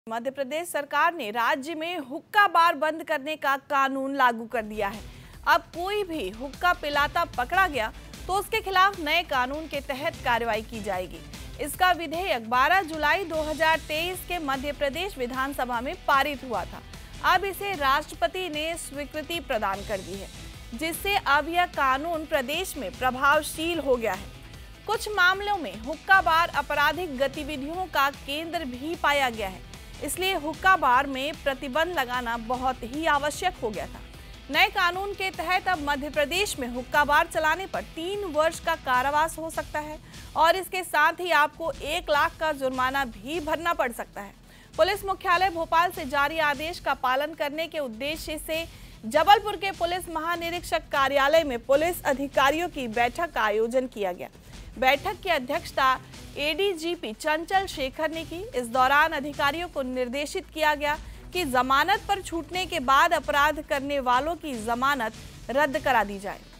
मध्य प्रदेश सरकार ने राज्य में हुक्का बार बंद करने का कानून लागू कर दिया है। अब कोई भी हुक्का पिलाता पकड़ा गया तो उसके खिलाफ नए कानून के तहत कार्रवाई की जाएगी। इसका विधेयक 12 जुलाई 2023 के मध्य प्रदेश विधानसभा में पारित हुआ था। अब इसे राष्ट्रपति ने स्वीकृति प्रदान कर दी है, जिससे अब यह कानून प्रदेश में प्रभावशील हो गया है। कुछ मामलों में हुक्का बार आपराधिक गतिविधियों का केंद्र भी पाया गया है, इसलिए हुक्का बार में प्रतिबंध लगाना बहुत ही आवश्यक हो गया था। नए कानून के तहत अब मध्य प्रदेश में हुक्का बार चलाने पर 3 वर्ष का कारावास हो सकता है और इसके साथ ही आपको 1 लाख का जुर्माना भी भरना पड़ सकता है। पुलिस मुख्यालय भोपाल से जारी आदेश का पालन करने के उद्देश्य से जबलपुर के पुलिस महानिरीक्षक कार्यालय में पुलिस अधिकारियों की बैठक का आयोजन किया गया। बैठक की अध्यक्षता एडीजीपी चंचल शेखर ने की। इस दौरान अधिकारियों को निर्देशित किया गया कि जमानत पर छूटने के बाद अपराध करने वालों की जमानत रद्द करा दी जाए।